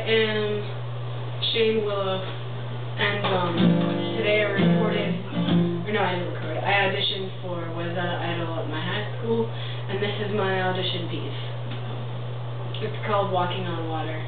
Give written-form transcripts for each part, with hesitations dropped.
am Shane Willow, and today I didn't record it. I auditioned for WAYZATA IDOL at my high school, and this is my audition piece. It's called Walking on Water.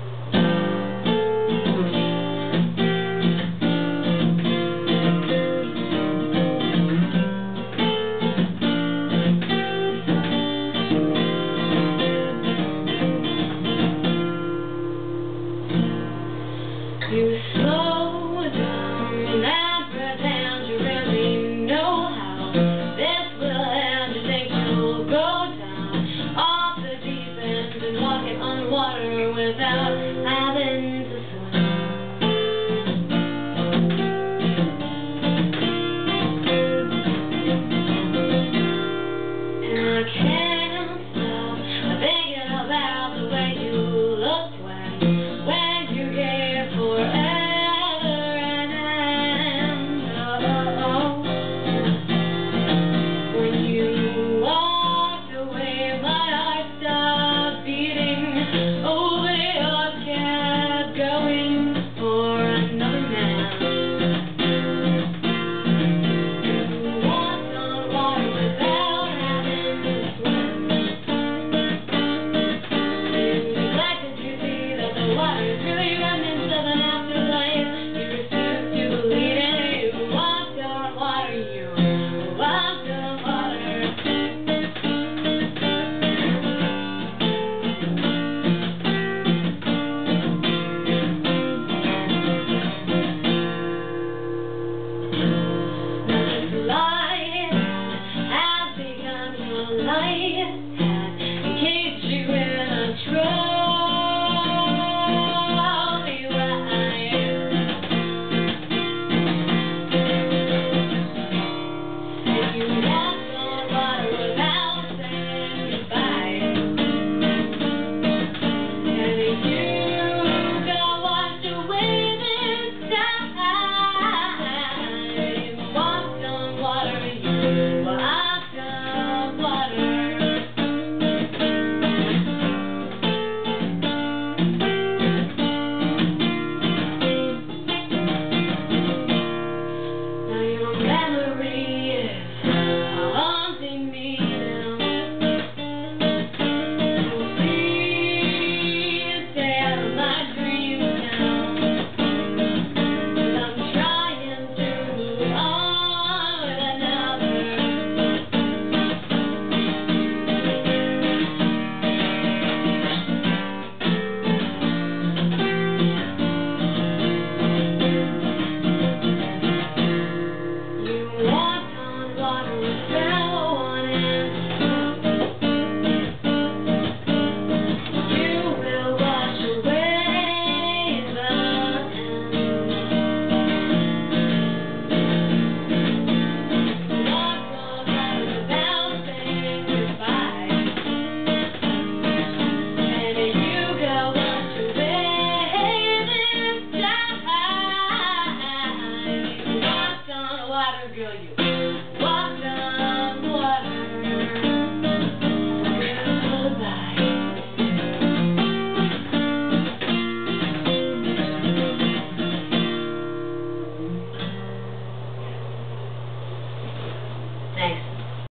You slow down and pretend you really know how this will end. You think you'll go down off the deep end and walking on water without